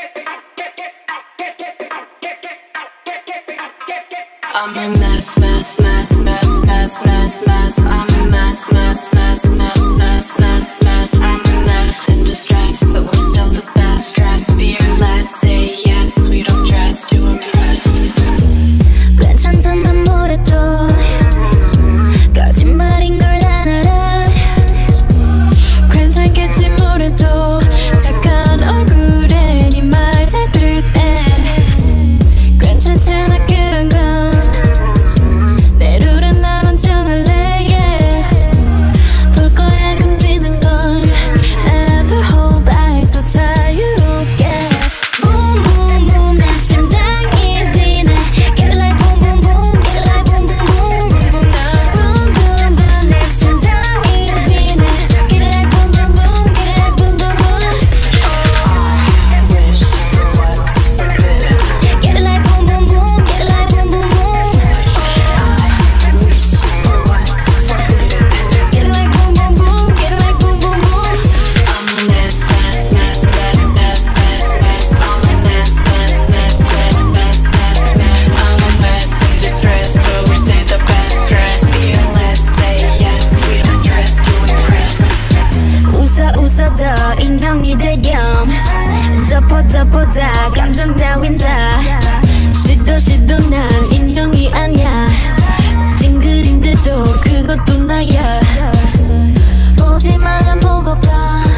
I'm a mess, mess, mess, mess, mess, mess, mess. I'm a mess, mess, mess, mess, mess, mess, mess. I'm a mess in distress, but we're still the best. Stress, fearless, say yes. We don't dress to impress. 괜찮단 단 뭐래도 거짓말인 걸 난 알아. 괜찮겠지 뭐래도 착한 얼굴에 네 말 잘 들을 때 괜찮잖아 그런 건. 내 룰은 난 원정할래 yeah. 볼 거야 금지는 걸 Never hold back 더 자유롭게. Boom boom boom 내 심장이 뛰네. Get it like boom boom boom. Get it like boom boom boom. Boom boom boom 내 심장이 뛰네. Get it like boom boom boom. Get it like boom boom boom. I wish for what's forbidden. Get it like boom boom boom. Get it like boom boom boom. I wish for what's forbidden. Get it like boom boom boom. Get it like boom boom boom. I'm a mess, mess, mess, mess, mess, mess, mess. I'm a mess, mess, mess, mess, mess, mess, mess. I'm a mess in distress, but we say the best. Dress, fearless, say yes. We don't dress to impress. 웃어 웃어 더 인형이 되렴. 덮어 덮어 다 감정 따윈 다. 시도 시도 난 인형이 아니야. 찡그린데도 그것도 나야. 보지 말란 보고 봐.